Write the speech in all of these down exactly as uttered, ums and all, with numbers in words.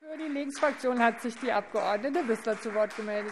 Für die Linksfraktion hat sich die Abg. Wissler zu Wort gemeldet.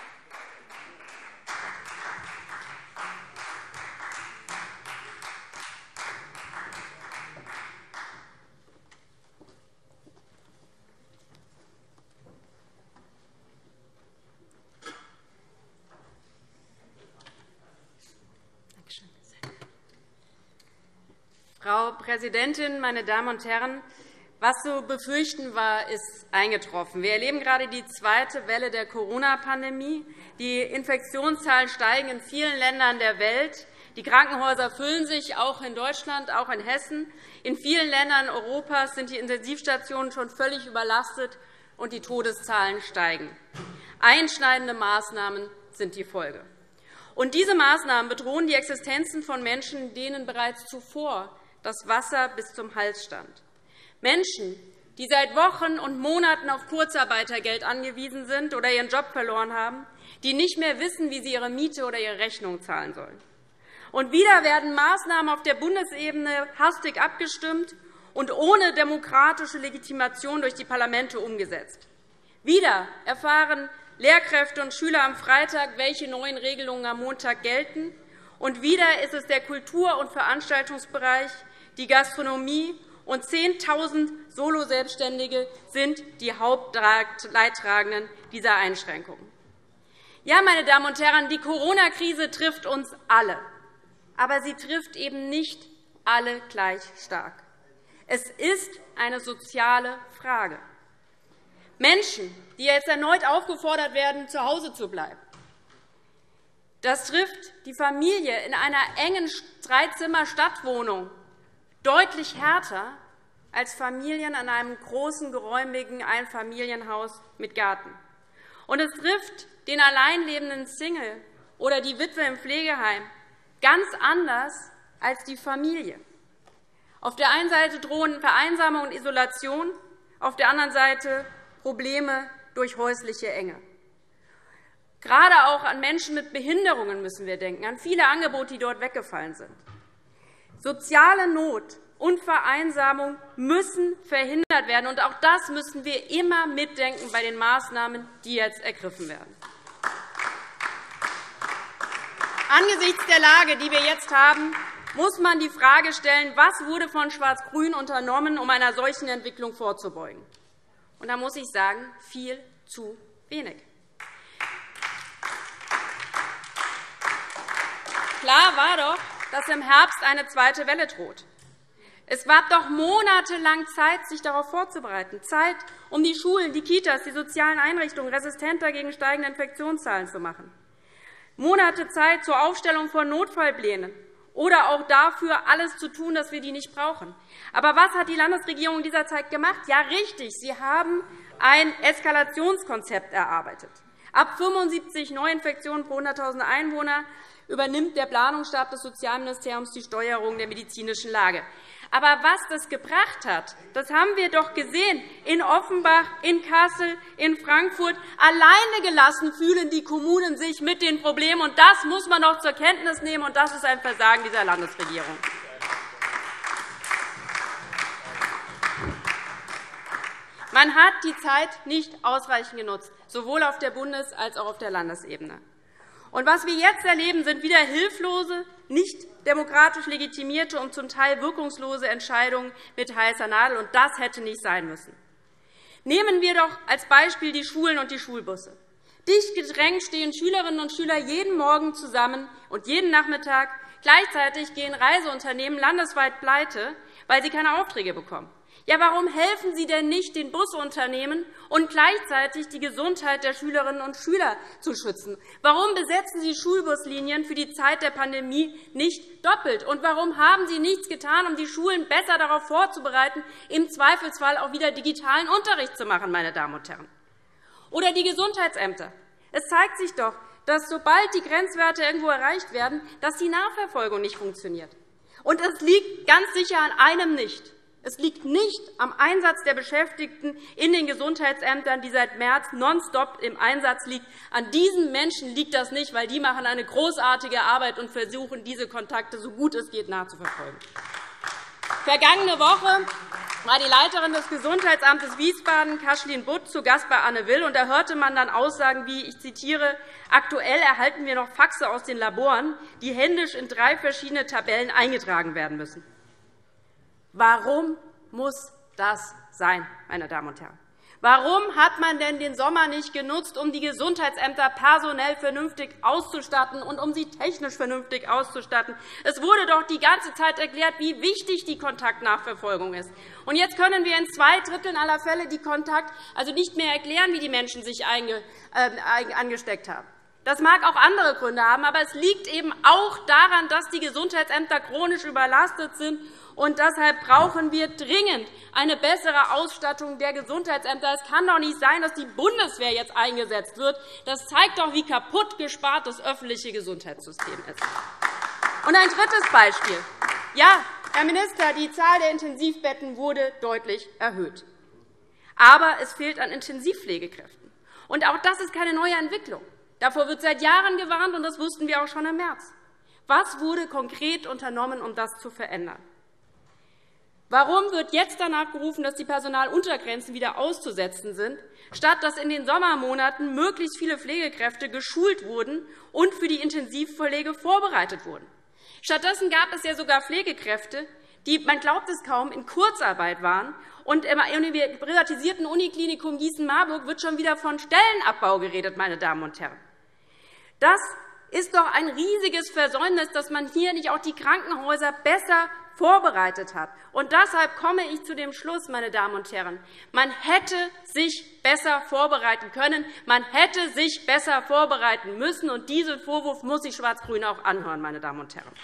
Frau Präsidentin, meine Damen und Herren! Was zu befürchten war, ist eingetroffen. Wir erleben gerade die zweite Welle der Corona-Pandemie. Die Infektionszahlen steigen in vielen Ländern der Welt. Die Krankenhäuser füllen sich, auch in Deutschland, auch in Hessen. In vielen Ländern Europas sind die Intensivstationen schon völlig überlastet, und die Todeszahlen steigen. Einschneidende Maßnahmen sind die Folge. Und diese Maßnahmen bedrohen die Existenzen von Menschen, denen bereits zuvor das Wasser bis zum Hals stand. Menschen, die seit Wochen und Monaten auf Kurzarbeitergeld angewiesen sind oder ihren Job verloren haben, die nicht mehr wissen, wie sie ihre Miete oder ihre Rechnung zahlen sollen. Und wieder werden Maßnahmen auf der Bundesebene hastig abgestimmt und ohne demokratische Legitimation durch die Parlamente umgesetzt. Wieder erfahren Lehrkräfte und Schüler am Freitag, welche neuen Regelungen am Montag gelten. Und wieder ist es der Kultur- und Veranstaltungsbereich, die Gastronomie und zehntausend Soloselbstständige sind die Hauptleidtragenden dieser Einschränkungen. Ja, meine Damen und Herren, die Corona-Krise trifft uns alle. Aber sie trifft eben nicht alle gleich stark. Es ist eine soziale Frage. Menschen, die jetzt erneut aufgefordert werden, zu Hause zu bleiben. Das trifft die Familie in einer engen Dreizimmer-Stadtwohnung deutlich härter als Familien in einem großen, geräumigen Einfamilienhaus mit Garten. Und es trifft den alleinlebenden Single oder die Witwe im Pflegeheim ganz anders als die Familie. Auf der einen Seite drohen Vereinsamung und Isolation, auf der anderen Seite Probleme durch häusliche Enge. Gerade auch an Menschen mit Behinderungen müssen wir denken, an viele Angebote, die dort weggefallen sind. Soziale Not und Vereinsamung müssen verhindert werden. Und auch das müssen wir immer mitdenken bei den Maßnahmen, die jetzt ergriffen werden. Angesichts der Lage, die wir jetzt haben, muss man die Frage stellen, was wurde von Schwarz-Grün unternommen, um einer solchen Entwicklung vorzubeugen. Und da muss ich sagen, viel zu wenig. Klar war doch, dass im Herbst eine zweite Welle droht. Es gab doch monatelang Zeit, sich darauf vorzubereiten, Zeit, um die Schulen, die Kitas, die sozialen Einrichtungen resistenter gegen steigende Infektionszahlen zu machen, Monate Zeit zur Aufstellung von Notfallplänen oder auch dafür, alles zu tun, dass wir die nicht brauchen. Aber was hat die Landesregierung in dieser Zeit gemacht? Ja, richtig, sie haben ein Eskalationskonzept erarbeitet. Ab fünfundsiebzig Neuinfektionen pro hunderttausend Einwohner übernimmt der Planungsstab des Sozialministeriums die Steuerung der medizinischen Lage. Aber was das gebracht hat, das haben wir doch gesehen. In Offenbach, in Kassel, in Frankfurt. Alleine gelassen fühlen die Kommunen sich mit den Problemen. Und das muss man doch zur Kenntnis nehmen. Und das ist ein Versagen dieser Landesregierung. Man hat die Zeit nicht ausreichend genutzt, sowohl auf der Bundes- als auch auf der Landesebene. Und was wir jetzt erleben, sind wieder hilflose, nicht demokratisch legitimierte und zum Teil wirkungslose Entscheidungen mit heißer Nadel. Und das hätte nicht sein müssen. Nehmen wir doch als Beispiel die Schulen und die Schulbusse. Dicht gedrängt stehen Schülerinnen und Schüler jeden Morgen zusammen und jeden Nachmittag. Gleichzeitig gehen Reiseunternehmen landesweit pleite, weil sie keine Aufträge bekommen. Ja, warum helfen Sie denn nicht den Busunternehmen und gleichzeitig die Gesundheit der Schülerinnen und Schüler zu schützen? Warum besetzen Sie Schulbuslinien für die Zeit der Pandemie nicht doppelt? Und warum haben Sie nichts getan, um die Schulen besser darauf vorzubereiten, im Zweifelsfall auch wieder digitalen Unterricht zu machen, meine Damen und Herren? Oder die Gesundheitsämter. Es zeigt sich doch, dass sobald die Grenzwerte irgendwo erreicht werden, dass die Nachverfolgung nicht funktioniert. Und es liegt ganz sicher an einem nicht. Es liegt nicht am Einsatz der Beschäftigten in den Gesundheitsämtern, die seit März nonstop im Einsatz liegen. An diesen Menschen liegt das nicht, weil die machen eine großartige Arbeit und versuchen, diese Kontakte so gut es geht nachzuverfolgen. Vergangene Woche war die Leiterin des Gesundheitsamtes Wiesbaden, Kathleen Butt, zu Gast bei Anne Will. Und da hörte man dann Aussagen wie, ich zitiere, aktuell erhalten wir noch Faxe aus den Laboren, die händisch in drei verschiedene Tabellen eingetragen werden müssen. Warum muss das sein, meine Damen und Herren? Warum hat man denn den Sommer nicht genutzt, um die Gesundheitsämter personell vernünftig auszustatten und um sie technisch vernünftig auszustatten? Es wurde doch die ganze Zeit erklärt, wie wichtig die Kontaktnachverfolgung ist. Und jetzt können wir in zwei Dritteln aller Fälle die Kontakt also nicht mehr erklären, wie die Menschen sich einge, äh, angesteckt haben. Das mag auch andere Gründe haben, aber es liegt eben auch daran, dass die Gesundheitsämter chronisch überlastet sind. Und deshalb brauchen wir dringend eine bessere Ausstattung der Gesundheitsämter. Es kann doch nicht sein, dass die Bundeswehr jetzt eingesetzt wird. Das zeigt doch, wie kaputt gespart das öffentliche Gesundheitssystem ist. Und ein drittes Beispiel. Ja, Herr Minister, die Zahl der Intensivbetten wurde deutlich erhöht. Aber es fehlt an Intensivpflegekräften. Und auch das ist keine neue Entwicklung. Davor wird seit Jahren gewarnt, und das wussten wir auch schon im März. Was wurde konkret unternommen, um das zu verändern? Warum wird jetzt danach gerufen, dass die Personaluntergrenzen wieder auszusetzen sind, statt dass in den Sommermonaten möglichst viele Pflegekräfte geschult wurden und für die Intensivpflege vorbereitet wurden? Stattdessen gab es ja sogar Pflegekräfte, die, man glaubt es kaum, in Kurzarbeit waren. Und im privatisierten Uniklinikum Gießen-Marburg wird schon wieder von Stellenabbau geredet, meine Damen und Herren. Das ist doch ein riesiges Versäumnis, dass man hier nicht auch die Krankenhäuser besser vorbereitet hat. Und deshalb komme ich zu dem Schluss, meine Damen und Herren, man hätte sich besser vorbereiten können, man hätte sich besser vorbereiten müssen. Und diesen Vorwurf muss sich Schwarz-Grün auch anhören, meine Damen und Herren.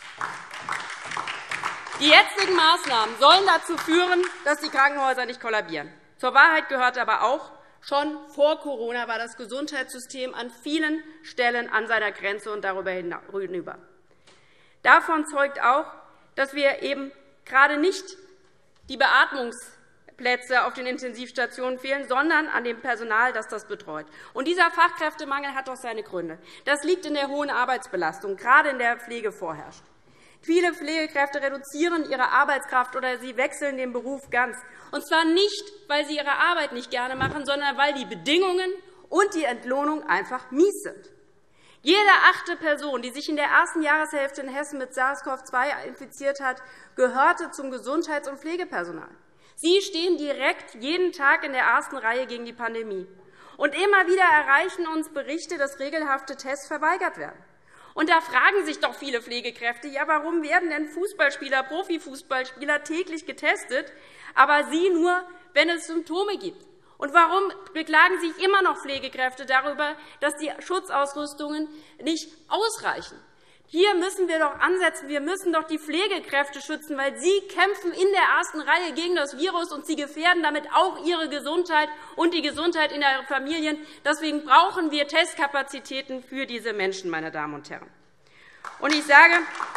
Die jetzigen Maßnahmen sollen dazu führen, dass die Krankenhäuser nicht kollabieren. Zur Wahrheit gehört aber auch, schon vor Corona war das Gesundheitssystem an vielen Stellen an seiner Grenze und darüber hinüber. Davon zeugt auch, dass wir eben gerade nicht die Beatmungsplätze auf den Intensivstationen fehlen, sondern an dem Personal, das das betreut. Und dieser Fachkräftemangel hat doch seine Gründe. Das liegt in der hohen Arbeitsbelastung, gerade in der Pflege vorherrscht. Viele Pflegekräfte reduzieren ihre Arbeitskraft oder sie wechseln den Beruf ganz. Und zwar nicht, weil sie ihre Arbeit nicht gerne machen, sondern weil die Bedingungen und die Entlohnung einfach mies sind. Jede achte Person, die sich in der ersten Jahreshälfte in Hessen mit SARS CoV zwei infiziert hat, gehörte zum Gesundheits- und Pflegepersonal. Sie stehen direkt jeden Tag in der ersten Reihe gegen die Pandemie. Und immer wieder erreichen uns Berichte, dass regelhafte Tests verweigert werden. Und da fragen sich doch viele Pflegekräfte, ja, warum werden denn Fußballspieler, Profifußballspieler täglich getestet, aber sie nur, wenn es Symptome gibt? Und warum beklagen sich immer noch Pflegekräfte darüber, dass die Schutzausrüstungen nicht ausreichen? Hier müssen wir doch ansetzen. Wir müssen doch die Pflegekräfte schützen, weil sie kämpfen in der ersten Reihe gegen das Virus, und sie gefährden damit auch ihre Gesundheit und die Gesundheit in ihren Familien. Deswegen brauchen wir Testkapazitäten für diese Menschen, meine Damen und Herren. Und ich sage,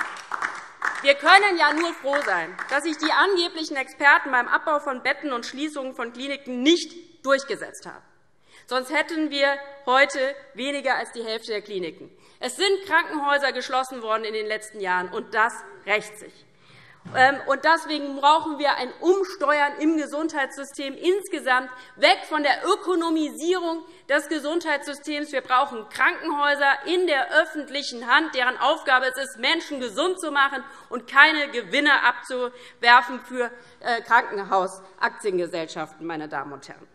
wir können ja nur froh sein, dass sich die angeblichen Experten beim Abbau von Betten und Schließungen von Kliniken nicht durchgesetzt haben. Sonst hätten wir heute weniger als die Hälfte der Kliniken. Es sind Krankenhäuser geschlossen worden in den letzten Jahren, und das rächt sich. Und deswegen brauchen wir ein Umsteuern im Gesundheitssystem insgesamt, weg von der Ökonomisierung des Gesundheitssystems. Wir brauchen Krankenhäuser in der öffentlichen Hand, deren Aufgabe es ist, Menschen gesund zu machen und keine Gewinne abzuwerfen für Krankenhausaktiengesellschaften, meine Damen und Herren.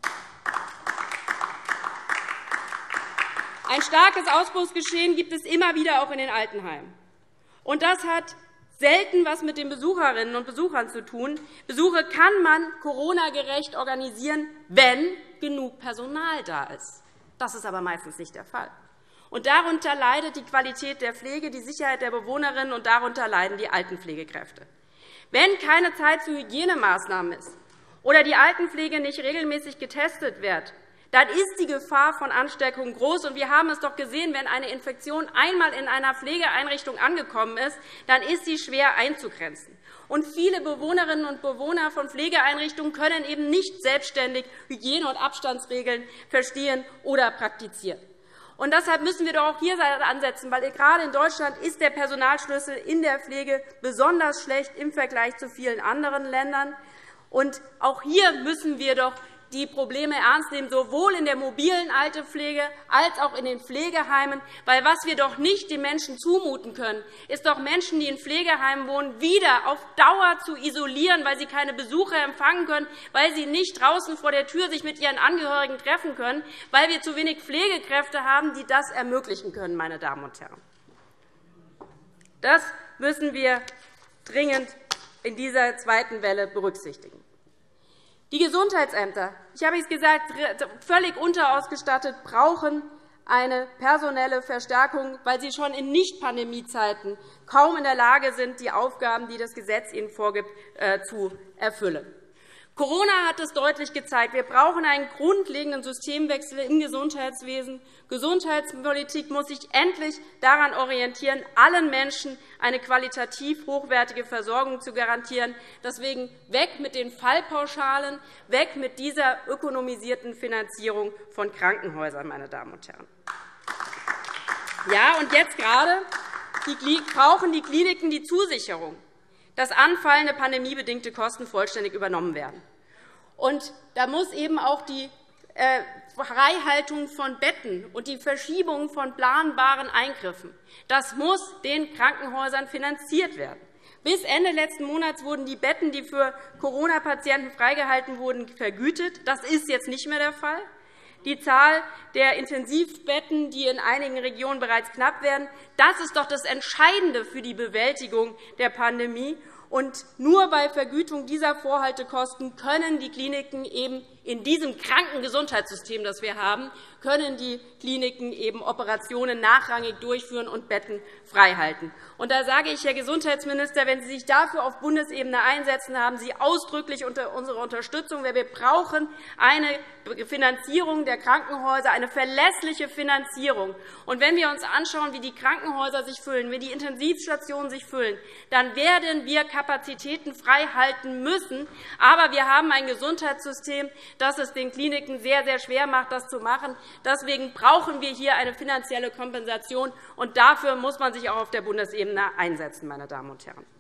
Ein starkes Ausbruchsgeschehen gibt es immer wieder auch in den Altenheimen. Und das hat selten etwas mit den Besucherinnen und Besuchern zu tun. Besuche kann man Corona-gerecht organisieren, wenn genug Personal da ist. Das ist aber meistens nicht der Fall. Und darunter leidet die Qualität der Pflege, die Sicherheit der Bewohnerinnen, und darunter leiden die Altenpflegekräfte. Wenn keine Zeit für Hygienemaßnahmen ist oder die Altenpflege nicht regelmäßig getestet wird, dann ist die Gefahr von Ansteckung groß. Und wir haben es doch gesehen, wenn eine Infektion einmal in einer Pflegeeinrichtung angekommen ist, dann ist sie schwer einzugrenzen. Und viele Bewohnerinnen und Bewohner von Pflegeeinrichtungen können eben nicht selbstständig Hygiene- und Abstandsregeln verstehen oder praktizieren. Und deshalb müssen wir doch auch hier ansetzen, weil gerade in Deutschland ist der Personalschlüssel in der Pflege besonders schlecht im Vergleich zu vielen anderen Ländern. Und auch hier müssen wir doch die Probleme ernst nehmen, sowohl in der mobilen Altenpflege als auch in den Pflegeheimen. Weil was wir doch nicht den Menschen zumuten können, ist doch Menschen, die in Pflegeheimen wohnen, wieder auf Dauer zu isolieren, weil sie keine Besucher empfangen können, weil sie nicht draußen vor der Tür sich mit ihren Angehörigen treffen können, weil wir zu wenig Pflegekräfte haben, die das ermöglichen können, meine Damen und Herren. Das müssen wir dringend in dieser zweiten Welle berücksichtigen. Die Gesundheitsämter, ich habe es gesagt, völlig unterausgestattet, brauchen eine personelle Verstärkung, weil sie schon in Nicht-Pandemie-Zeiten kaum in der Lage sind, die Aufgaben, die das Gesetz ihnen vorgibt, zu erfüllen. Corona hat es deutlich gezeigt. Wir brauchen einen grundlegenden Systemwechsel im Gesundheitswesen. Gesundheitspolitik muss sich endlich daran orientieren, allen Menschen eine qualitativ hochwertige Versorgung zu garantieren. Deswegen weg mit den Fallpauschalen, weg mit dieser ökonomisierten Finanzierung von Krankenhäusern, meine Damen und Herren. Ja, und jetzt gerade brauchen die Kliniken die Zusicherung, dass anfallende pandemiebedingte Kosten vollständig übernommen werden. Und da muss eben auch die Freihaltung von Betten und die Verschiebung von planbaren Eingriffen, das muss den Krankenhäusern finanziert werden. Bis Ende letzten Monats wurden die Betten, die für Corona-Patienten freigehalten wurden, vergütet. Das ist jetzt nicht mehr der Fall. Die Zahl der Intensivbetten, die in einigen Regionen bereits knapp werden, das ist doch das Entscheidende für die Bewältigung der Pandemie. Und nur bei Vergütung dieser Vorhaltekosten können die Kliniken eben in diesem kranken Gesundheitssystem, das wir haben, können die Kliniken eben Operationen nachrangig durchführen und Betten freihalten. Und da sage ich, Herr Gesundheitsminister, wenn Sie sich dafür auf Bundesebene einsetzen, haben Sie ausdrücklich unsere Unterstützung. Wir brauchen eine Finanzierung der Krankenhäuser, eine verlässliche Finanzierung. Und wenn wir uns anschauen, wie die Krankenhäuser sich füllen, wie die Intensivstationen sich füllen, dann werden wir Kapazitäten freihalten müssen. Aber wir haben ein Gesundheitssystem, das es den Kliniken sehr, sehr schwer macht, das zu machen. Deswegen brauchen wir hier eine finanzielle Kompensation, und dafür muss man sich auch auf der Bundesebene einsetzen, meine Damen und Herren.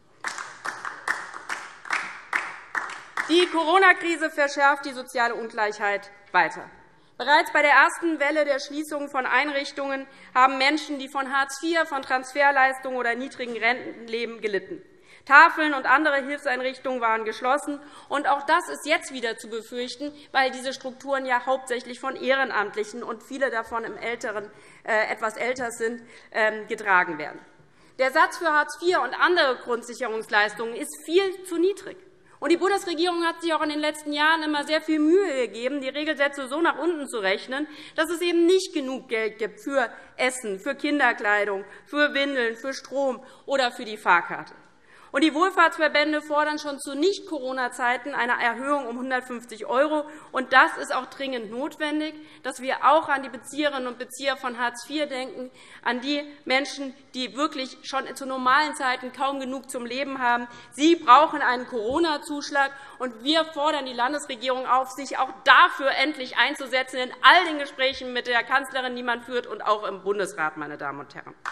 Die Corona-Krise verschärft die soziale Ungleichheit weiter. Bereits bei der ersten Welle der Schließung von Einrichtungen haben Menschen, die von Hartz vier, von Transferleistungen oder niedrigen Renten leben, gelitten. Tafeln und andere Hilfseinrichtungen waren geschlossen. Und auch das ist jetzt wieder zu befürchten, weil diese Strukturen ja hauptsächlich von Ehrenamtlichen und viele davon im älteren, äh, etwas älter sind, äh, getragen werden. Der Satz für Hartz vier und andere Grundsicherungsleistungen ist viel zu niedrig. Und die Bundesregierung hat sich auch in den letzten Jahren immer sehr viel Mühe gegeben, die Regelsätze so nach unten zu rechnen, dass es eben nicht genug Geld gibt für Essen, für Kinderkleidung, für Windeln, für Strom oder für die Fahrkarte. Und die Wohlfahrtsverbände fordern schon zu Nicht-Corona-Zeiten eine Erhöhung um hundertfünfzig €. Und das ist auch dringend notwendig, dass wir auch an die Bezieherinnen und Bezieher von Hartz vier denken, an die Menschen, die wirklich schon zu normalen Zeiten kaum genug zum Leben haben. Sie brauchen einen Corona-Zuschlag. Und wir fordern die Landesregierung auf, sich auch dafür endlich einzusetzen, in all den Gesprächen mit der Kanzlerin, die man führt, und auch im Bundesrat, meine Damen und Herren.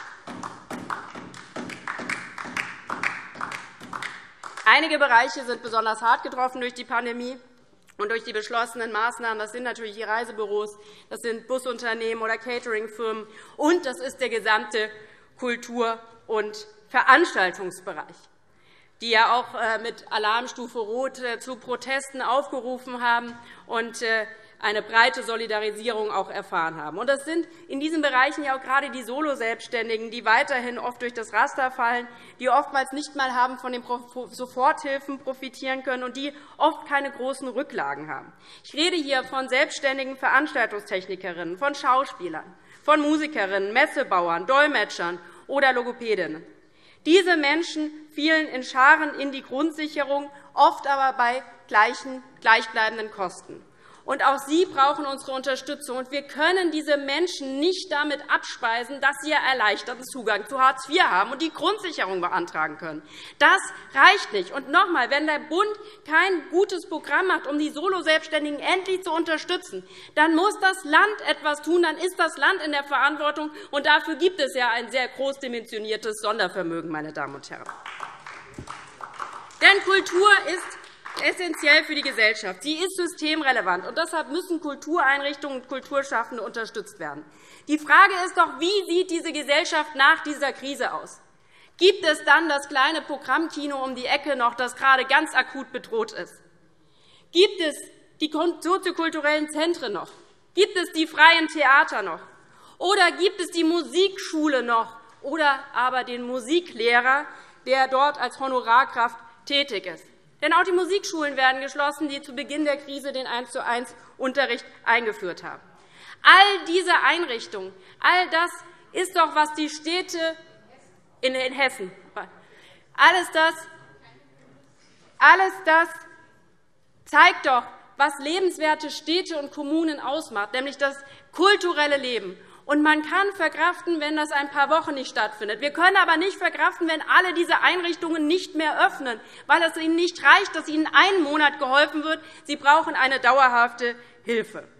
Einige Bereiche sind besonders hart getroffen durch die Pandemie und durch die beschlossenen Maßnahmen. Das sind natürlich die Reisebüros, das sind Busunternehmen oder Cateringfirmen, und das ist der gesamte Kultur- und Veranstaltungsbereich, die ja auch mit Alarmstufe Rot zu Protesten aufgerufen haben und eine breite Solidarisierung auch erfahren haben. Das sind in diesen Bereichen ja auch gerade die Solo-Selbstständigen, die weiterhin oft durch das Raster fallen, die oftmals nicht einmal haben von den Soforthilfen profitieren können und die oft keine großen Rücklagen haben. Ich rede hier von selbstständigen Veranstaltungstechnikerinnen, von Schauspielern, von Musikerinnen, Messebauern, Dolmetschern oder Logopädinnen. Diese Menschen fielen in Scharen in die Grundsicherung, oft aber bei gleichbleibenden Kosten. Und auch sie brauchen unsere Unterstützung. Und wir können diese Menschen nicht damit abspeisen, dass sie erleichterten Zugang zu Hartz vier haben und die Grundsicherung beantragen können. Das reicht nicht. Und noch einmal, wenn der Bund kein gutes Programm macht, um die Solo-Selbstständigen endlich zu unterstützen, dann muss das Land etwas tun. Dann ist das Land in der Verantwortung. Und dafür gibt es ja ein sehr groß dimensioniertes Sondervermögen, meine Damen und Herren. Denn Kultur ist essentiell für die Gesellschaft. Sie ist systemrelevant, und deshalb müssen Kultureinrichtungen und Kulturschaffende unterstützt werden. Die Frage ist doch, wie sieht diese Gesellschaft nach dieser Krise aus? Gibt es dann das kleine Programmkino um die Ecke noch, das gerade ganz akut bedroht ist? Gibt es die soziokulturellen Zentren noch? Gibt es die freien Theater noch? Oder gibt es die Musikschule noch? Oder aber den Musiklehrer, der dort als Honorarkraft tätig ist? Denn auch die Musikschulen werden geschlossen, die zu Beginn der Krise den eins zu eins Unterricht eingeführt haben. All diese Einrichtungen, all das ist doch, was die Städte in Hessen, alles das, alles das zeigt doch, was lebenswerte Städte und Kommunen ausmacht, nämlich das kulturelle Leben. Und man kann verkraften, wenn das ein paar Wochen nicht stattfindet. Wir können aber nicht verkraften, wenn alle diese Einrichtungen nicht mehr öffnen, weil es ihnen nicht reicht, dass ihnen einen Monat geholfen wird. Sie brauchen eine dauerhafte Hilfe.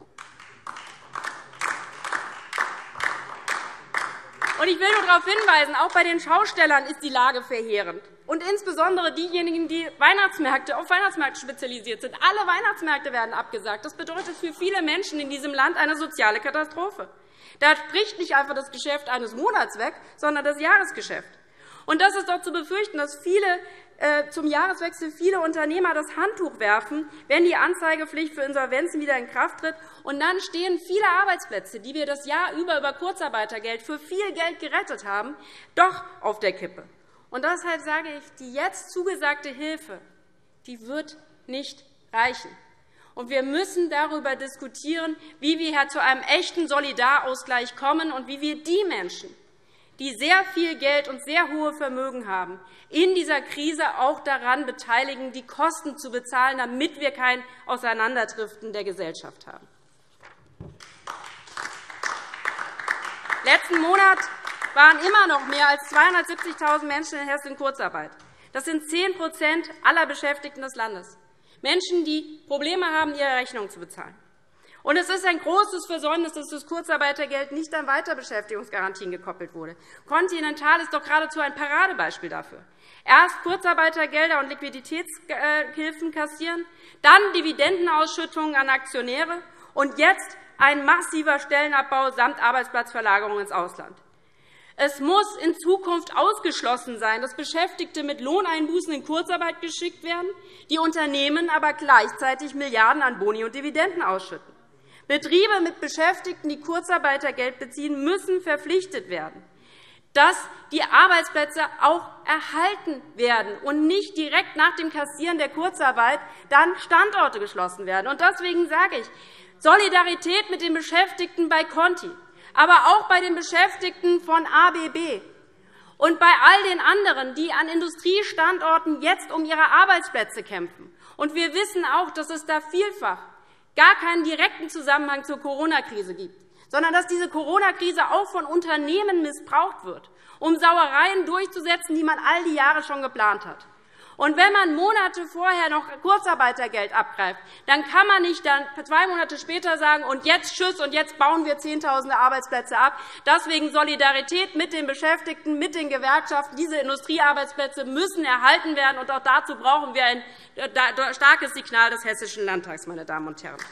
Und ich will nur darauf hinweisen, auch bei den Schaustellern ist die Lage verheerend. Und insbesondere diejenigen, die Weihnachtsmärkte, auf Weihnachtsmärkte spezialisiert sind. Alle Weihnachtsmärkte werden abgesagt. Das bedeutet für viele Menschen in diesem Land eine soziale Katastrophe. Da bricht nicht einfach das Geschäft eines Monats weg, sondern das Jahresgeschäft. Und das ist doch zu befürchten, dass viele äh, zum Jahreswechsel viele Unternehmer das Handtuch werfen, wenn die Anzeigepflicht für Insolvenzen wieder in Kraft tritt. Und dann stehen viele Arbeitsplätze, die wir das Jahr über über Kurzarbeitergeld für viel Geld gerettet haben, doch auf der Kippe. Und deshalb sage ich, die jetzt zugesagte Hilfe, die wird nicht reichen. Und wir müssen darüber diskutieren, wie wir zu einem echten Solidarausgleich kommen und wie wir die Menschen, die sehr viel Geld und sehr hohe Vermögen haben, in dieser Krise auch daran beteiligen, die Kosten zu bezahlen, damit wir kein Auseinanderdriften der Gesellschaft haben. Letzten Monat waren immer noch mehr als zweihundertsiebzigtausend Menschen in Hessen in Kurzarbeit. Das sind zehn Prozent aller Beschäftigten des Landes. Menschen, die Probleme haben, ihre Rechnungen zu bezahlen. Und es ist ein großes Versäumnis, dass das Kurzarbeitergeld nicht an Weiterbeschäftigungsgarantien gekoppelt wurde. Continental ist doch geradezu ein Paradebeispiel dafür. Erst Kurzarbeitergelder und Liquiditätshilfen kassieren, dann Dividendenausschüttungen an Aktionäre und jetzt ein massiver Stellenabbau samt Arbeitsplatzverlagerung ins Ausland. Es muss in Zukunft ausgeschlossen sein, dass Beschäftigte mit Lohneinbußen in Kurzarbeit geschickt werden, die Unternehmen aber gleichzeitig Milliarden an Boni und Dividenden ausschütten. Betriebe mit Beschäftigten, die Kurzarbeitergeld beziehen, müssen verpflichtet werden, dass die Arbeitsplätze auch erhalten werden und nicht direkt nach dem Kassieren der Kurzarbeit dann Standorte geschlossen werden. Deswegen sage ich, Solidarität mit den Beschäftigten bei Conti, aber auch bei den Beschäftigten von A B B und bei all den anderen, die an Industriestandorten jetzt um ihre Arbeitsplätze kämpfen. Und wir wissen auch, dass es da vielfach gar keinen direkten Zusammenhang zur Corona-Krise gibt, sondern dass diese Corona-Krise auch von Unternehmen missbraucht wird, um Sauereien durchzusetzen, die man all die Jahre schon geplant hat. Und wenn man Monate vorher noch Kurzarbeitergeld abgreift, dann kann man nicht dann zwei Monate später sagen, und jetzt tschüss, und jetzt bauen wir Zehntausende Arbeitsplätze ab. Deswegen Solidarität mit den Beschäftigten, mit den Gewerkschaften. Diese Industriearbeitsplätze müssen erhalten werden, und auch dazu brauchen wir ein starkes Signal des Hessischen Landtags, meine Damen und Herren.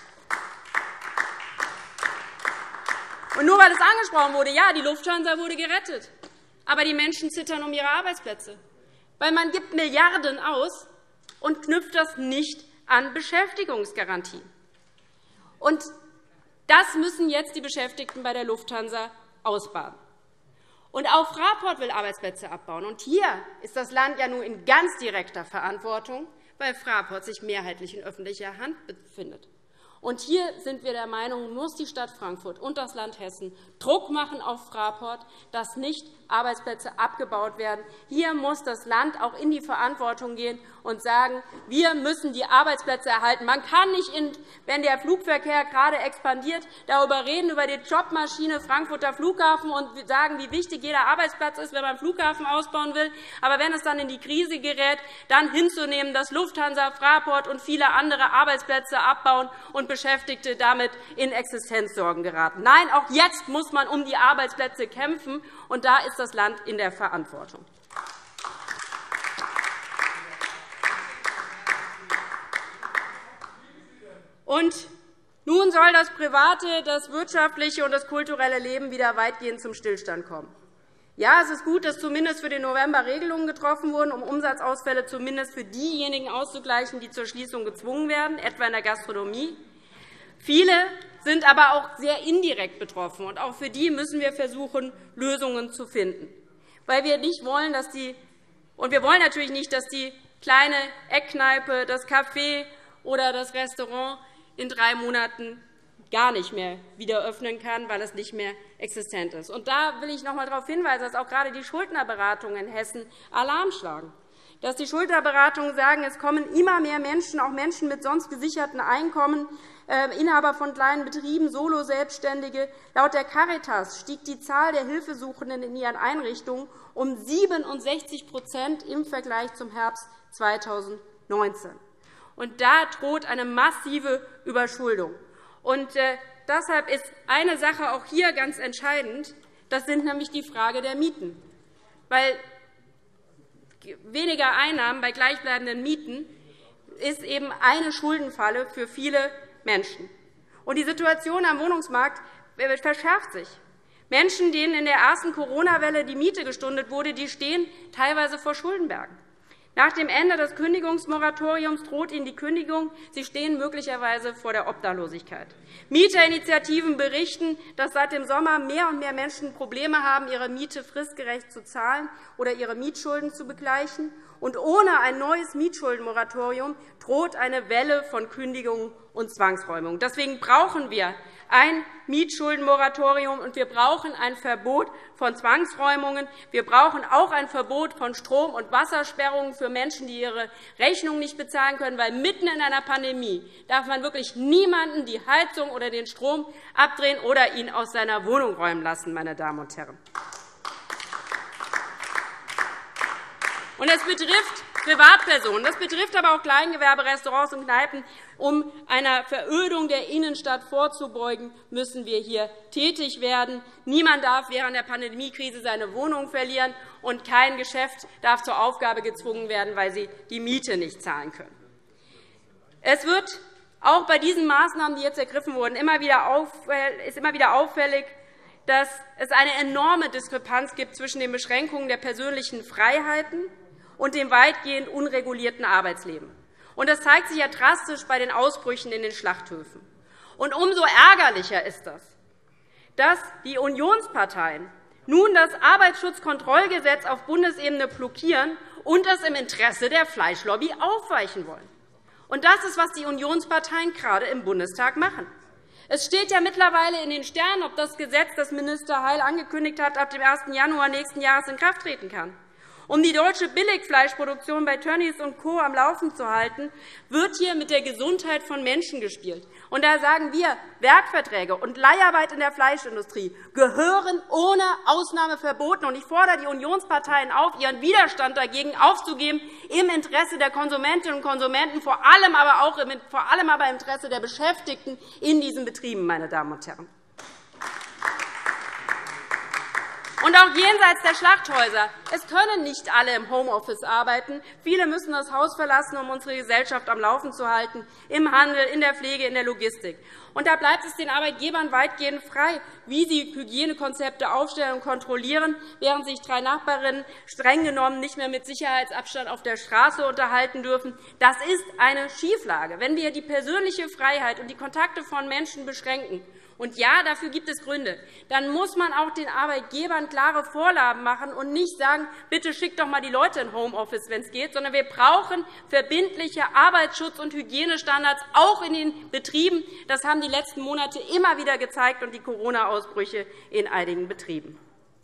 Und nur weil es angesprochen wurde, ja, die Lufthansa wurde gerettet, aber die Menschen zittern um ihre Arbeitsplätze. Weil man gibt Milliarden aus und knüpft das nicht an Beschäftigungsgarantien. Und das müssen jetzt die Beschäftigten bei der Lufthansa ausbaden. Und auch Fraport will Arbeitsplätze abbauen. Und hier ist das Land ja nun in ganz direkter Verantwortung, weil Fraport sich mehrheitlich in öffentlicher Hand befindet. Und hier sind wir der Meinung, muss die Stadt Frankfurt und das Land Hessen Druck machen auf Fraport, dass nicht Arbeitsplätze abgebaut werden. Hier muss das Land auch in die Verantwortung gehen und sagen, wir müssen die Arbeitsplätze erhalten. Man kann nicht, wenn der Flugverkehr gerade expandiert, darüber reden, über die Jobmaschine Frankfurter Flughafen und sagen, wie wichtig jeder Arbeitsplatz ist, wenn man einen Flughafen ausbauen will. Aber wenn es dann in die Krise gerät, dann hinzunehmen, dass Lufthansa, Fraport und viele andere Arbeitsplätze abbauen und Beschäftigte damit in Existenzsorgen geraten. Nein, auch jetzt muss man um die Arbeitsplätze kämpfen, und da ist das Land in der Verantwortung. Und nun soll das private, das wirtschaftliche und das kulturelle Leben wieder weitgehend zum Stillstand kommen. Ja, es ist gut, dass zumindest für den November Regelungen getroffen wurden, um Umsatzausfälle zumindest für diejenigen auszugleichen, die zur Schließung gezwungen werden, etwa in der Gastronomie. Viele sind aber auch sehr indirekt betroffen, und auch für die müssen wir versuchen, Lösungen zu finden. Weil wir nicht wollen, dass die, und wir wollen natürlich nicht, dass die kleine Eckkneipe, das Café oder das Restaurant in drei Monaten gar nicht mehr wieder öffnen kann, weil es nicht mehr existent ist. Und da will ich noch einmal darauf hinweisen, dass auch gerade die Schuldnerberatungen in Hessen Alarm schlagen. Dass die Schuldnerberatungen sagen, es kommen immer mehr Menschen, auch Menschen mit sonst gesicherten Einkommen, äh, Inhaber von kleinen Betrieben, Solo-Selbstständige. Laut der Caritas stieg die Zahl der Hilfesuchenden in ihren Einrichtungen um siebenundsechzig im Vergleich zum Herbst zweitausendneunzehn. Und da droht eine massive Überschuldung. Und äh, deshalb ist eine Sache auch hier ganz entscheidend. Das sind nämlich die Frage der Mieten. Weil weniger Einnahmen bei gleichbleibenden Mieten ist eben eine Schuldenfalle für viele Menschen. Und die Situation am Wohnungsmarkt verschärft sich. Menschen, denen in der ersten Corona-Welle die Miete gestundet wurde, die stehen teilweise vor Schuldenbergen. Nach dem Ende des Kündigungsmoratoriums droht ihnen die Kündigung. Sie stehen möglicherweise vor der Obdachlosigkeit. Mieterinitiativen berichten, dass seit dem Sommer mehr und mehr Menschen Probleme haben, ihre Miete fristgerecht zu zahlen oder ihre Mietschulden zu begleichen. Und ohne ein neues Mietschuldenmoratorium droht eine Welle von Kündigungen und Zwangsräumungen. Deswegen brauchen wir ein Mietschuldenmoratorium, und wir brauchen ein Verbot von Zwangsräumungen. Wir brauchen auch ein Verbot von Strom- und Wassersperrungen für Menschen, die ihre Rechnung nicht bezahlen können, weil mitten in einer Pandemie darf man wirklich niemanden die Heizung oder den Strom abdrehen oder ihn aus seiner Wohnung räumen lassen, meine Damen und Herren. Und es betrifft Privatpersonen. Das betrifft aber auch Kleingewerbe, Restaurants und Kneipen. Um einer Verödung der Innenstadt vorzubeugen, müssen wir hier tätig werden. Niemand darf während der Pandemiekrise seine Wohnung verlieren, und kein Geschäft darf zur Aufgabe gezwungen werden, weil sie die Miete nicht zahlen können. Es wird auch bei diesen Maßnahmen, die jetzt ergriffen wurden, immer wieder ist immer wieder auffällig, dass es eine enorme Diskrepanz gibt zwischen den Beschränkungen der persönlichen Freiheiten und dem weitgehend unregulierten Arbeitsleben. Und das zeigt sich ja drastisch bei den Ausbrüchen in den Schlachthöfen. Und umso ärgerlicher ist das, dass die Unionsparteien nun das Arbeitsschutzkontrollgesetz auf Bundesebene blockieren und das im Interesse der Fleischlobby aufweichen wollen. Und das ist, was die Unionsparteien gerade im Bundestag machen. Es steht ja mittlerweile in den Sternen, ob das Gesetz, das Minister Heil angekündigt hat, ab dem ersten Januar nächsten Jahres in Kraft treten kann. Um die deutsche Billigfleischproduktion bei Tönnies und Co. am Laufen zu halten, wird hier mit der Gesundheit von Menschen gespielt. Und da sagen wir, Werkverträge und Leiharbeit in der Fleischindustrie gehören ohne Ausnahme verboten. Und ich fordere die Unionsparteien auf, ihren Widerstand dagegen aufzugeben, im Interesse der Konsumentinnen und Konsumenten, vor allem aber auch im, vor allem aber im Interesse der Beschäftigten in diesen Betrieben, meine Damen und Herren. Und auch jenseits der Schlachthäuser. Es können nicht alle im Homeoffice arbeiten. Viele müssen das Haus verlassen, um unsere Gesellschaft am Laufen zu halten, im Handel, in der Pflege, in der Logistik. Und da bleibt es den Arbeitgebern weitgehend frei, wie sie Hygienekonzepte aufstellen und kontrollieren, während sich drei Nachbarinnen streng genommen nicht mehr mit Sicherheitsabstand auf der Straße unterhalten dürfen. Das ist eine Schieflage. Wenn wir die persönliche Freiheit und die Kontakte von Menschen beschränken, und ja, dafür gibt es Gründe, dann muss man auch den Arbeitgebern klare Vorgaben machen und nicht sagen, bitte schickt doch einmal die Leute in Homeoffice, wenn es geht, sondern wir brauchen verbindliche Arbeitsschutz- und Hygienestandards auch in den Betrieben. Das haben die letzten Monate immer wieder gezeigt und die Corona-Ausbrüche in einigen Betrieben.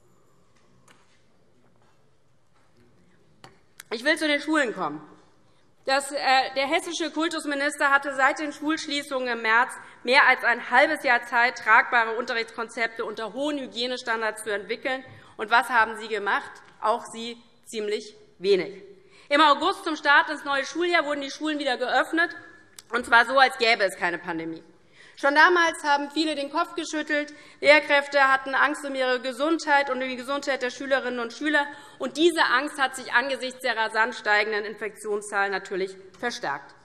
Ich will zu den Schulen kommen. Das, äh, der hessische Kultusminister hatte seit den Schulschließungen im März mehr als ein halbes Jahr Zeit, tragbare Unterrichtskonzepte unter hohen Hygienestandards zu entwickeln. Und was haben Sie gemacht? Auch Sie ziemlich wenig. Im August zum Start ins neue Schuljahr wurden die Schulen wieder geöffnet, und zwar so, als gäbe es keine Pandemie. Schon damals haben viele den Kopf geschüttelt. Lehrkräfte hatten Angst um ihre Gesundheit und um die Gesundheit der Schülerinnen und Schüler. Und diese Angst hat sich angesichts der rasant steigenden Infektionszahlen natürlich verstärkt.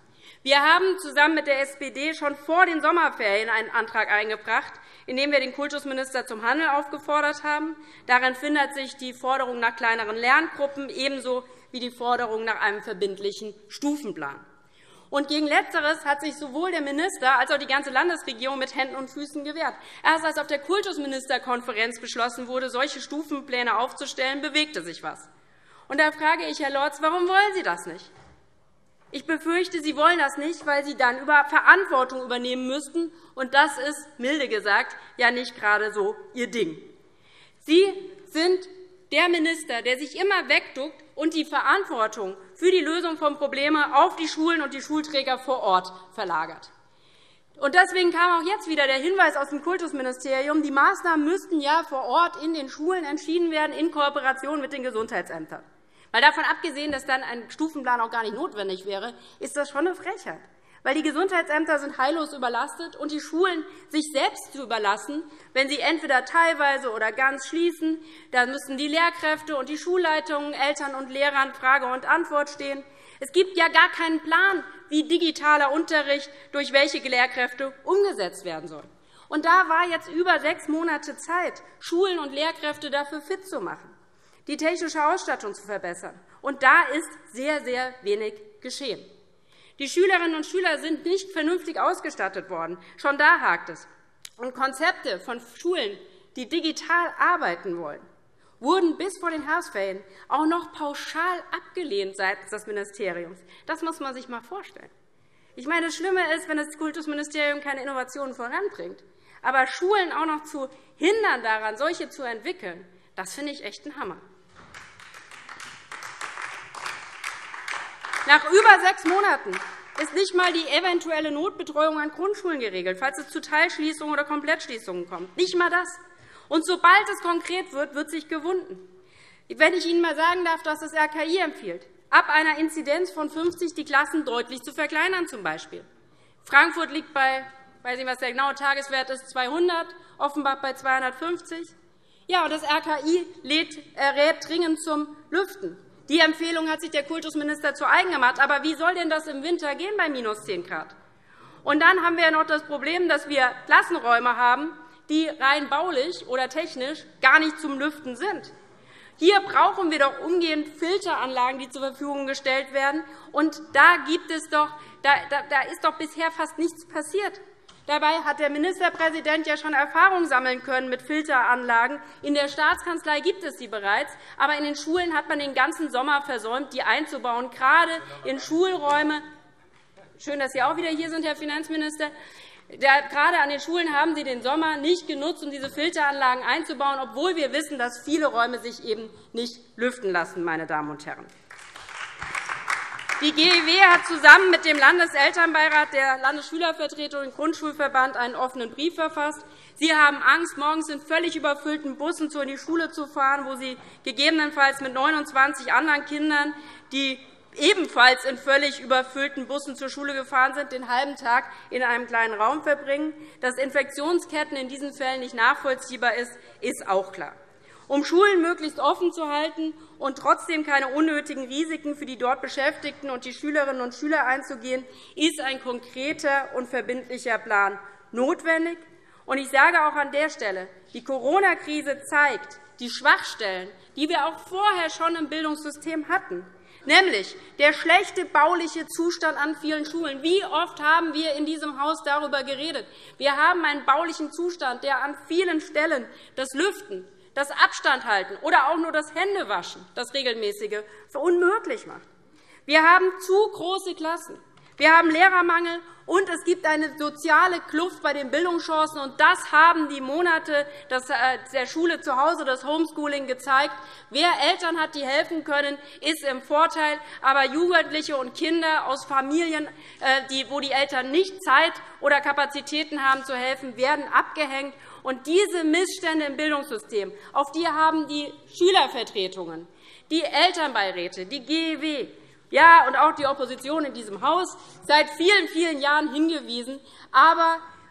Wir haben zusammen mit der S P D schon vor den Sommerferien einen Antrag eingebracht, in dem wir den Kultusminister zum Handeln aufgefordert haben. Darin findet sich die Forderung nach kleineren Lerngruppen ebenso wie die Forderung nach einem verbindlichen Stufenplan. Und gegen Letzteres hat sich sowohl der Minister als auch die ganze Landesregierung mit Händen und Füßen gewehrt. Erst als auf der Kultusministerkonferenz beschlossen wurde, solche Stufenpläne aufzustellen, bewegte sich etwas. Und da frage ich, Herr Lorz, warum wollen Sie das nicht? Ich befürchte, Sie wollen das nicht, weil Sie dann über Verantwortung übernehmen müssten. Und das ist, milde gesagt, ja nicht gerade so Ihr Ding. Sie sind der Minister, der sich immer wegduckt und die Verantwortung für die Lösung von Problemen auf die Schulen und die Schulträger vor Ort verlagert. Und deswegen kam auch jetzt wieder der Hinweis aus dem Kultusministerium, die Maßnahmen müssten ja vor Ort in den Schulen entschieden werden, in Kooperation mit den Gesundheitsämtern. Weil davon abgesehen, dass dann ein Stufenplan auch gar nicht notwendig wäre, ist das schon eine Frechheit. Weil die Gesundheitsämter sind heillos überlastet, und die Schulen sich selbst zu überlassen, wenn sie entweder teilweise oder ganz schließen, dann müssen die Lehrkräfte und die Schulleitungen Eltern und Lehrern Frage und Antwort stehen. Es gibt ja gar keinen Plan, wie digitaler Unterricht durch welche Lehrkräfte umgesetzt werden soll. Und da war jetzt über sechs Monate Zeit, Schulen und Lehrkräfte dafür fit zu machen, die technische Ausstattung zu verbessern. Und da ist sehr, sehr wenig geschehen. Die Schülerinnen und Schüler sind nicht vernünftig ausgestattet worden. Schon da hakt es. Und Konzepte von Schulen, die digital arbeiten wollen, wurden bis vor den Herbstferien auch noch pauschal abgelehnt seitens des Ministeriums. Das muss man sich einmal vorstellen. Ich meine, das Schlimme ist, wenn das Kultusministerium keine Innovationen voranbringt. Aber Schulen auch noch zu hindern, daran solche zu entwickeln, das finde ich echt ein Hammer. Nach über sechs Monaten ist nicht einmal die eventuelle Notbetreuung an Grundschulen geregelt, falls es zu Teilschließungen oder Komplettschließungen kommt. Nicht einmal das. Und sobald es konkret wird, wird sich gewunden. Wenn ich Ihnen einmal sagen darf, dass das R K I empfiehlt, ab einer Inzidenz von fünfzig die Klassen deutlich zu verkleinern. Zum Beispiel. Frankfurt liegt bei, ich weiß nicht, was der genaue Tageswert ist, zweihundert, Offenbach bei zweihundertfünfzig. Ja, und das R K I rät dringend zum Lüften. Die Empfehlung hat sich der Kultusminister zu eigen gemacht. Aber wie soll denn das im Winter gehen bei minus zehn Grad? Und dann haben wir noch das Problem, dass wir Klassenräume haben, die rein baulich oder technisch gar nicht zum Lüften sind. Hier brauchen wir doch umgehend Filteranlagen, die zur Verfügung gestellt werden. Und da, gibt es doch, da, da, da ist doch bisher fast nichts passiert. Dabei hat der Ministerpräsident ja schon Erfahrung sammeln können mit Filteranlagen. In der Staatskanzlei gibt es sie bereits, aber in den Schulen hat man den ganzen Sommer versäumt, die einzubauen, gerade in Schulräume. Schön, dass Sie auch wieder hier sind, Herr Finanzminister. Gerade an den Schulen haben Sie den Sommer nicht genutzt, um diese Filteranlagen einzubauen, obwohl wir wissen, dass viele Räume sich eben nicht lüften lassen, meine Damen und Herren. Die G E W hat zusammen mit dem Landeselternbeirat, der Landesschülervertretung und dem Grundschulverband einen offenen Brief verfasst. Sie haben Angst, morgens in völlig überfüllten Bussen in die Schule zu fahren, wo Sie gegebenenfalls mit neunundzwanzig anderen Kindern, die ebenfalls in völlig überfüllten Bussen zur Schule gefahren sind, den halben Tag in einem kleinen Raum verbringen. Dass Infektionsketten in diesen Fällen nicht nachvollziehbar ist, ist auch klar. Um Schulen möglichst offen zu halten und trotzdem keine unnötigen Risiken für die dort Beschäftigten und die Schülerinnen und Schüler einzugehen, ist ein konkreter und verbindlicher Plan notwendig. Ich sage auch an der Stelle, die Corona-Krise zeigt die Schwachstellen, die wir auch vorher schon im Bildungssystem hatten, nämlich der schlechte bauliche Zustand an vielen Schulen. Wie oft haben wir in diesem Haus darüber geredet? Wir haben einen baulichen Zustand, der an vielen Stellen das Lüften, das Abstandhalten oder auch nur das Händewaschen, das regelmäßige, unmöglich macht. Wir haben zu große Klassen. Wir haben Lehrermangel, und es gibt eine soziale Kluft bei den Bildungschancen. Und das haben die Monate der Schule zu Hause, das Homeschooling, gezeigt. Wer Eltern hat, die helfen können, ist im Vorteil. Aber Jugendliche und Kinder aus Familien, wo die Eltern nicht Zeit oder Kapazitäten haben, zu helfen, werden abgehängt. Und diese Missstände im Bildungssystem, auf die haben die Schülervertretungen, die Elternbeiräte, die G E W, ja, und auch die Opposition in diesem Haus seit vielen, vielen Jahren hingewiesen. Aber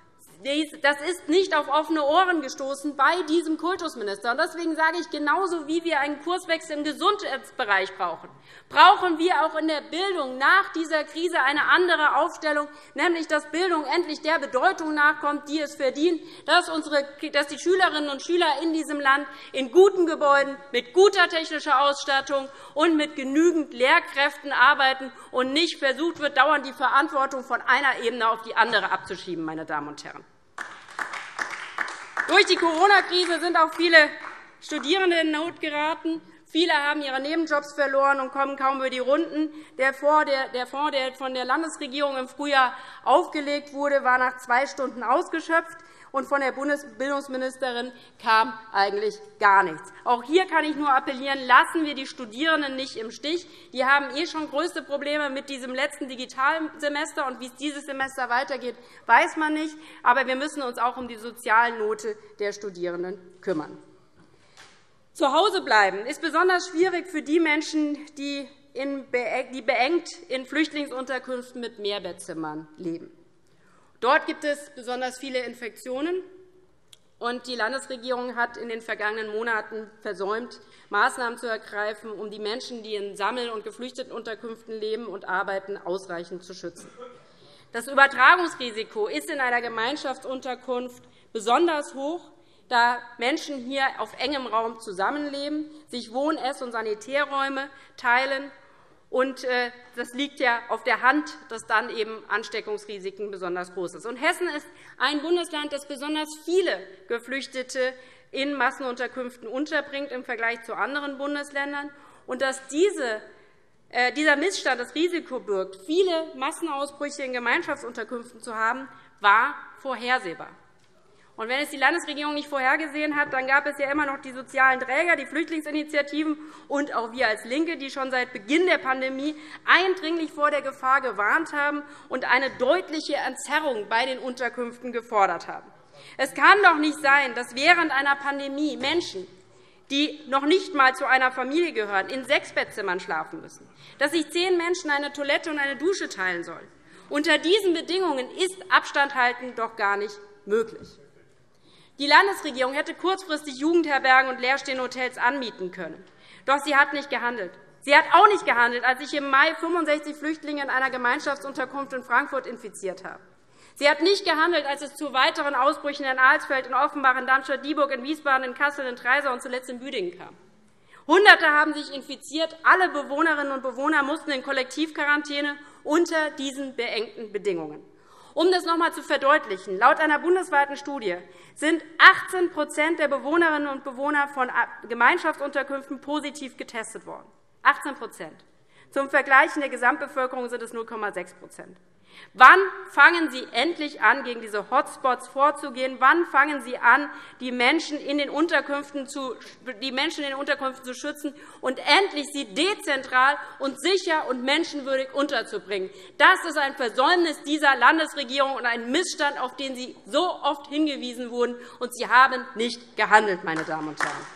Das ist nicht auf offene Ohren gestoßen bei diesem Kultusminister. Deswegen sage ich, genauso wie wir einen Kurswechsel im Gesundheitsbereich brauchen, brauchen wir auch in der Bildung nach dieser Krise eine andere Aufstellung, nämlich dass Bildung endlich der Bedeutung nachkommt, die es verdient, dass, unsere, dass die Schülerinnen und Schüler in diesem Land in guten Gebäuden, mit guter technischer Ausstattung und mit genügend Lehrkräften arbeiten und nicht versucht wird, dauernd die Verantwortung von einer Ebene auf die andere abzuschieben, meine Damen und Herren. Durch die Corona-Krise sind auch viele Studierende in Not geraten. Viele haben ihre Nebenjobs verloren und kommen kaum über die Runden. Der Fonds, der von der Landesregierung im Frühjahr aufgelegt wurde, war nach zwei Stunden ausgeschöpft, und von der Bundesbildungsministerin kam eigentlich gar nichts. Auch hier kann ich nur appellieren, lassen wir die Studierenden nicht im Stich. Die haben eh schon größte Probleme mit diesem letzten Digitalsemester, und wie es dieses Semester weitergeht, weiß man nicht. Aber wir müssen uns auch um die sozialen Note der Studierenden kümmern. Zu Hause bleiben ist besonders schwierig für die Menschen, die beengt in Flüchtlingsunterkünften mit Mehrbettzimmern leben. Dort gibt es besonders viele Infektionen, und die Landesregierung hat in den vergangenen Monaten versäumt, Maßnahmen zu ergreifen, um die Menschen, die in Sammel- und Geflüchtetenunterkünften leben und arbeiten, ausreichend zu schützen. Das Übertragungsrisiko ist in einer Gemeinschaftsunterkunft besonders hoch, da Menschen hier auf engem Raum zusammenleben, sich Wohn-, Ess- und Sanitärräume teilen. Und das liegt ja auf der Hand, dass dann eben Ansteckungsrisiken besonders groß sind. Hessen ist ein Bundesland, das besonders viele Geflüchtete in Massenunterkünften unterbringt im Vergleich zu anderen Bundesländern. Und dass diese, äh, dieser Missstand das Risiko birgt, viele Massenausbrüche in Gemeinschaftsunterkünften zu haben, war vorhersehbar. Und wenn es die Landesregierung nicht vorhergesehen hat, dann gab es ja immer noch die sozialen Träger, die Flüchtlingsinitiativen und auch wir als LINKE, die schon seit Beginn der Pandemie eindringlich vor der Gefahr gewarnt haben und eine deutliche Entzerrung bei den Unterkünften gefordert haben. Es kann doch nicht sein, dass während einer Pandemie Menschen, die noch nicht einmal zu einer Familie gehören, in sechs Bettzimmern schlafen müssen, dass sich zehn Menschen eine Toilette und eine Dusche teilen sollen. Unter diesen Bedingungen ist Abstand halten doch gar nicht möglich. Die Landesregierung hätte kurzfristig Jugendherbergen und leerstehende Hotels anmieten können. Doch sie hat nicht gehandelt. Sie hat auch nicht gehandelt, als sich im Mai fünfundsechzig Flüchtlinge in einer Gemeinschaftsunterkunft in Frankfurt infiziert haben. Sie hat nicht gehandelt, als es zu weiteren Ausbrüchen in Alsfeld, in Offenbach, in Darmstadt-Dieburg, in Wiesbaden, in Kassel, in Treisau und zuletzt in Büdingen kam. Hunderte haben sich infiziert. Alle Bewohnerinnen und Bewohner mussten in Kollektivquarantäne unter diesen beengten Bedingungen. Um das noch einmal zu verdeutlichen, laut einer bundesweiten Studie sind achtzehn Prozent der Bewohnerinnen und Bewohner von Gemeinschaftsunterkünften positiv getestet worden. achtzehn Prozent. Zum Vergleich in der Gesamtbevölkerung sind es null Komma sechs Prozent. Wann fangen Sie endlich an, gegen diese Hotspots vorzugehen? Wann fangen Sie an, die Menschen in den Unterkünften zu, die Menschen in den Unterkünften zu schützen und endlich sie dezentral und sicher und menschenwürdig unterzubringen? Das ist ein Versäumnis dieser Landesregierung und ein Missstand, auf den Sie so oft hingewiesen wurden, und Sie haben nicht gehandelt, meine Damen und Herren.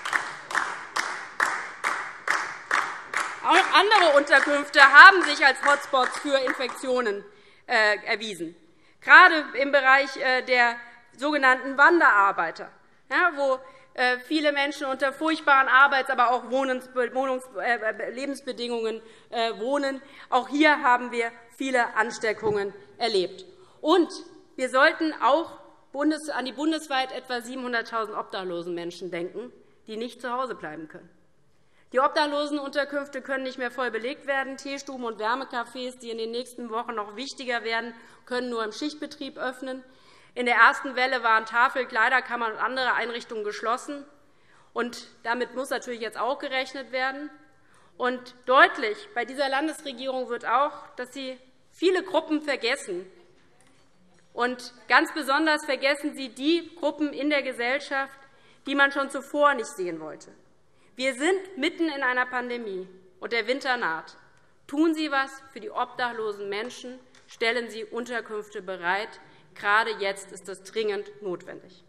Auch andere Unterkünfte haben sich als Hotspots für Infektionen erwiesen, gerade im Bereich der sogenannten Wanderarbeiter, wo viele Menschen unter furchtbaren Arbeits-, aber auch Lebensbedingungen wohnen. Auch hier haben wir viele Ansteckungen erlebt. Und wir sollten auch an die bundesweit etwa siebenhunderttausend obdachlosen Menschen denken, die nicht zu Hause bleiben können. Die Obdachlosenunterkünfte können nicht mehr voll belegt werden. Teestuben und Wärmecafés, die in den nächsten Wochen noch wichtiger werden, können nur im Schichtbetrieb öffnen. In der ersten Welle waren Tafel-, Kleiderkammern und andere Einrichtungen geschlossen. Und damit muss natürlich jetzt auch gerechnet werden. Und deutlich bei dieser Landesregierung wird auch, dass sie viele Gruppen vergessen. Und ganz besonders vergessen sie die Gruppen in der Gesellschaft, die man schon zuvor nicht sehen wollte. Wir sind mitten in einer Pandemie, und der Winter naht. Tun Sie etwas für die obdachlosen Menschen. Stellen Sie Unterkünfte bereit. Gerade jetzt ist das dringend notwendig.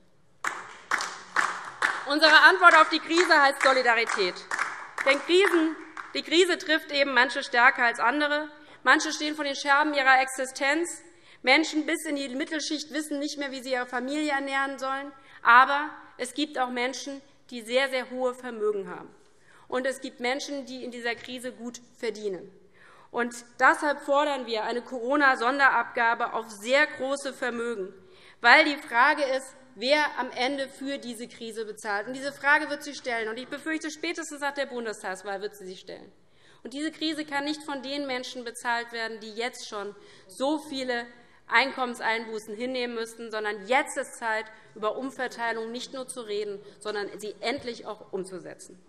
Unsere Antwort auf die Krise heißt Solidarität. Denn die Krise trifft eben manche stärker als andere. Manche stehen vor den Scherben ihrer Existenz. Menschen bis in die Mittelschicht wissen nicht mehr, wie sie ihre Familie ernähren sollen. Aber es gibt auch Menschen, die sehr, sehr hohe Vermögen haben. Und es gibt Menschen, die in dieser Krise gut verdienen. Und deshalb fordern wir eine Corona-Sonderabgabe auf sehr große Vermögen, weil die Frage ist, wer am Ende für diese Krise bezahlt. Und diese Frage wird sie stellen. Und ich befürchte, spätestens nach der Bundestagswahl wird sie sich stellen. Und diese Krise kann nicht von den Menschen bezahlt werden, die jetzt schon so viele Einkommenseinbußen hinnehmen müssten, sondern jetzt ist Zeit, über Umverteilung nicht nur zu reden, sondern sie endlich auch umzusetzen.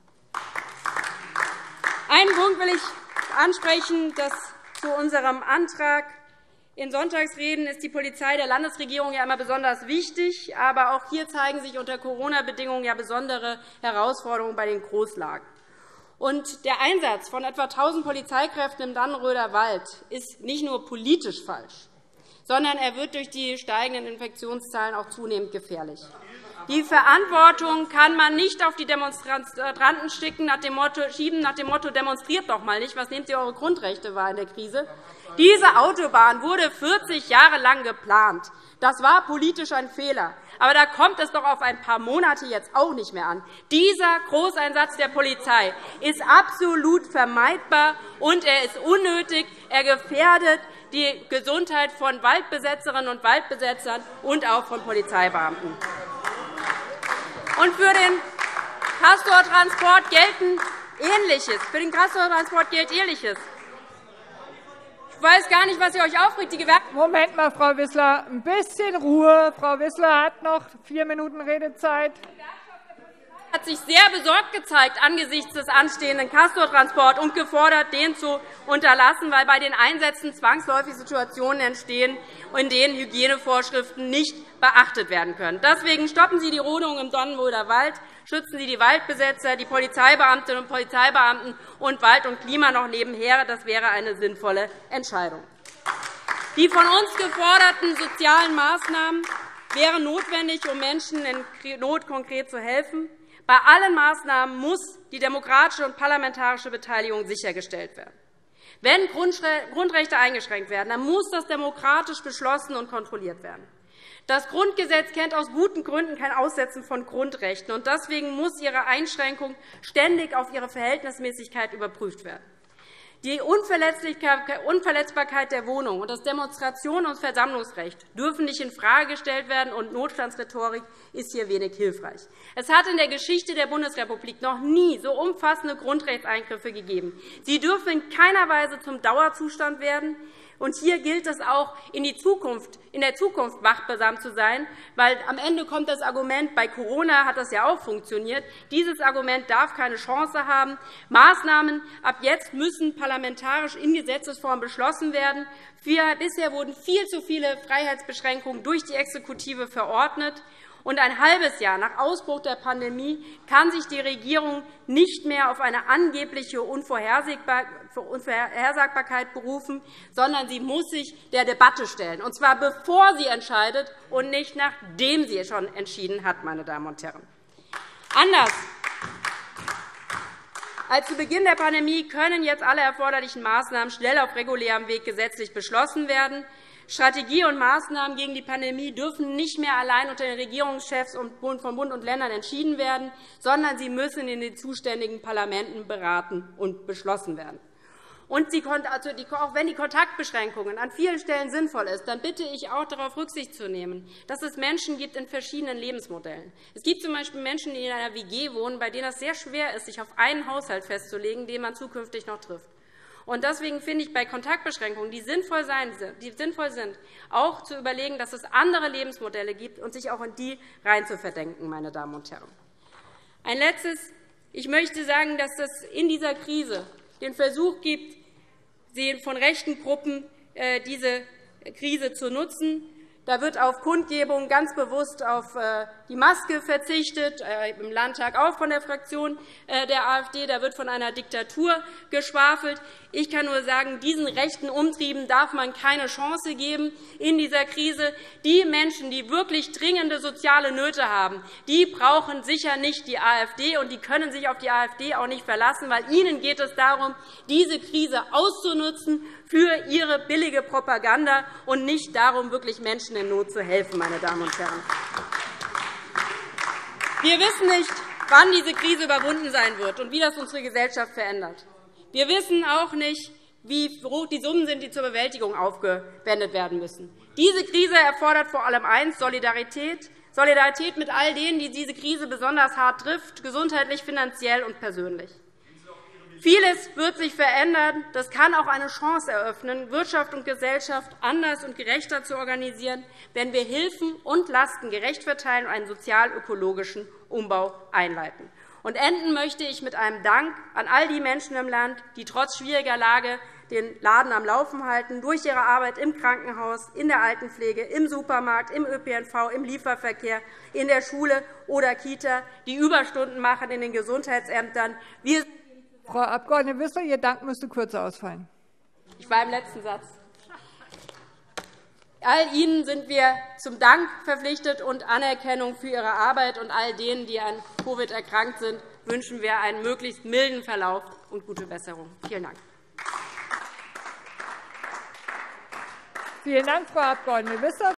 Einen Punkt will ich ansprechen, dass zu unserem Antrag. In Sonntagsreden ist die Polizei der Landesregierung ja immer besonders wichtig. Aber auch hier zeigen sich unter Corona-Bedingungen ja besondere Herausforderungen bei den Großlagen. Und der Einsatz von etwa tausend Polizeikräften im Dannenröder Wald ist nicht nur politisch falsch, sondern er wird durch die steigenden Infektionszahlen auch zunehmend gefährlich. Die Verantwortung kann man nicht auf die Demonstranten schicken, nach dem Motto, schieben nach dem Motto, demonstriert doch mal nicht, was nehmt ihr eure Grundrechte wahr in der Krise. Diese Autobahn wurde vierzig Jahre lang geplant. Das war politisch ein Fehler. Aber da kommt es doch auf ein paar Monate jetzt auch nicht mehr an. Dieser Großeinsatz der Polizei ist absolut vermeidbar, und er ist unnötig. Er gefährdet die Gesundheit von Waldbesetzerinnen und Waldbesetzern und auch von Polizeibeamten. Und für den Castor-Transport gelten Ähnliches. Für den Castor-Transport gilt Ähnliches. Ich weiß gar nicht, was ihr euch aufregt. Die Moment mal, Frau Wissler, ein bisschen Ruhe. Frau Wissler hat noch vier Minuten Redezeit. Hat sich sehr besorgt gezeigt angesichts des anstehenden Castor-Transports und gefordert, den zu unterlassen, weil bei den Einsätzen zwangsläufig Situationen entstehen, in denen Hygienevorschriften nicht beachtet werden können. Deswegen stoppen Sie die Rodung im Dannenröder Wald, schützen Sie die Waldbesetzer, die Polizeibeamtinnen und Polizeibeamten und Wald und Klima noch nebenher. Das wäre eine sinnvolle Entscheidung. Die von uns geforderten sozialen Maßnahmen wären notwendig, um Menschen in Not konkret zu helfen. Bei allen Maßnahmen muss die demokratische und parlamentarische Beteiligung sichergestellt werden. Wenn Grundrechte eingeschränkt werden, dann muss das demokratisch beschlossen und kontrolliert werden. Das Grundgesetz kennt aus guten Gründen kein Aussetzen von Grundrechten, und deswegen muss ihre Einschränkung ständig auf ihre Verhältnismäßigkeit überprüft werden. Die Unverletzbarkeit der Wohnung und das Demonstrations- und Versammlungsrecht dürfen nicht infrage gestellt werden, und Notstandsrhetorik ist hier wenig hilfreich. Es hat in der Geschichte der Bundesrepublik noch nie so umfassende Grundrechtseingriffe gegeben. Sie dürfen in keiner Weise zum Dauerzustand werden. Und hier gilt es auch, in, die Zukunft, in der Zukunft wachsam zu sein, weil am Ende kommt das Argument, bei Corona hat das ja auch funktioniert. Dieses Argument darf keine Chance haben. Maßnahmen ab jetzt müssen parlamentarisch in Gesetzesform beschlossen werden. Bisher wurden viel zu viele Freiheitsbeschränkungen durch die Exekutive verordnet. Und ein halbes Jahr nach Ausbruch der Pandemie kann sich die Regierung nicht mehr auf eine angebliche Unvorhersagbarkeit berufen, sondern sie muss sich der Debatte stellen, und zwar bevor sie entscheidet und nicht nachdem sie schon entschieden hat. Meine Damen und Herren. Anders als zu Beginn der Pandemie können jetzt alle erforderlichen Maßnahmen schnell auf regulärem Weg gesetzlich beschlossen werden. Strategie und Maßnahmen gegen die Pandemie dürfen nicht mehr allein unter den Regierungschefs von Bund und Ländern entschieden werden, sondern sie müssen in den zuständigen Parlamenten beraten und beschlossen werden. Und auch wenn die Kontaktbeschränkungen an vielen Stellen sinnvoll ist, dann bitte ich auch, darauf Rücksicht zu nehmen, dass es Menschen gibt in verschiedenen Lebensmodellen. Es gibt z. B. Menschen, die in einer W G wohnen, bei denen es sehr schwer ist, sich auf einen Haushalt festzulegen, den man zukünftig noch trifft. Und deswegen finde ich bei Kontaktbeschränkungen, die sinnvoll sind, auch zu überlegen, dass es andere Lebensmodelle gibt und sich auch in die reinzuverdenken, meine Damen und Herren. Ein Letztes. Ich möchte sagen, dass es in dieser Krise den Versuch gibt, von rechten Gruppen diese Krise zu nutzen. Da wird auf Kundgebungen ganz bewusst auf die Maske verzichtet, im Landtag auch von der Fraktion der AfD. Da wird von einer Diktatur geschwafelt. Ich kann nur sagen, diesen rechten Umtrieben darf man keine Chance geben in dieser Krise. Die Menschen, die wirklich dringende soziale Nöte haben, die brauchen sicher nicht die AfD, und die können sich auf die AfD auch nicht verlassen, weil ihnen geht es darum, diese Krise auszunutzen für ihre billige Propaganda und nicht darum, wirklich Menschen in Not zu helfen, meine Damen und Herren. Wir wissen nicht, wann diese Krise überwunden sein wird und wie das unsere Gesellschaft verändert. Wir wissen auch nicht, wie hoch die Summen sind, die zur Bewältigung aufgewendet werden müssen. Diese Krise erfordert vor allem eines: Solidarität. Solidarität mit all denen, die diese Krise besonders hart trifft, gesundheitlich, finanziell und persönlich. Vieles wird sich verändern. Das kann auch eine Chance eröffnen, Wirtschaft und Gesellschaft anders und gerechter zu organisieren, wenn wir Hilfen und Lasten gerecht verteilen und einen sozial-ökologischen Umbau einleiten. Und enden möchte ich mit einem Dank an all die Menschen im Land, die trotz schwieriger Lage den Laden am Laufen halten, durch ihre Arbeit im Krankenhaus, in der Altenpflege, im Supermarkt, im Ö P N V, im Lieferverkehr, in der Schule oder Kita, die Überstunden machen in den Gesundheitsämtern. Wir Frau Abg. Wissler, Ihr Dank müsste kürzer ausfallen. Ich war im letzten Satz. All Ihnen sind wir zum Dank verpflichtet und Anerkennung für Ihre Arbeit. Und all denen, die an Covid erkrankt sind, wünschen wir einen möglichst milden Verlauf und gute Besserung. Vielen Dank. Vielen Dank, Frau Abg. Wissler.